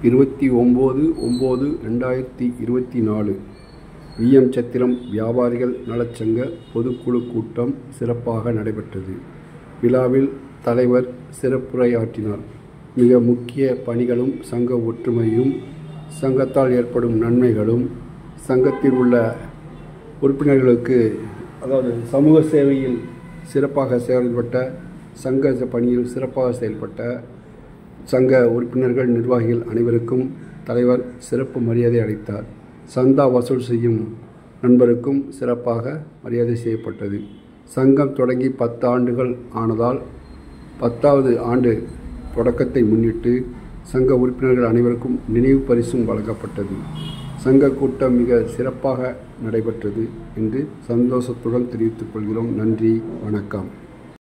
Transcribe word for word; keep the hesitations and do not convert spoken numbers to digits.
இருபத்தி ஒம்பது ஒம்பது ரெண்டாயிரத்தி இருபத்தி நாலு விஎம் சத்திரம் வியாபாரிகள் நலச்சங்க பொதுக்குழு கூட்டம் சிறப்பாக நடைபெற்றது. விழாவில் தலைவர் சிறப்புரையாற்றினார். மிக முக்கிய பணிகளும் சங்க ஒற்றுமையும் சங்கத்தால் ஏற்படும் நன்மைகளும் சங்கத்தில் உள்ள உறுப்பினர்களுக்கு அதாவது சமூக சேவையில் சிறப்பாக செயல்பட்ட சங்க பணியில் சிறப்பாக செயல்பட்ட சங்க உறுப்பினர்கள் நிர்வாகிகள் அனைவருக்கும் தலைவர் சிறப்பு மரியாதை அளித்தார். சந்தா வசூல் செய்யும் நண்பருக்கும் சிறப்பாக மரியாதை செய்யப்பட்டது. சங்கம் தொடங்கி பத்து ஆண்டுகள் ஆனதால் பத்தாவது ஆண்டு தொடக்கத்தை முன்னிட்டு சங்க உறுப்பினர்கள் அனைவருக்கும் நினைவு பரிசும் வழங்கப்பட்டது. சங்க கூட்டம் மிக சிறப்பாக நடைபெற்றது என்று சந்தோஷத்துடன் தெரிவித்துக் கொள்கிறோம். நன்றி, வணக்கம்.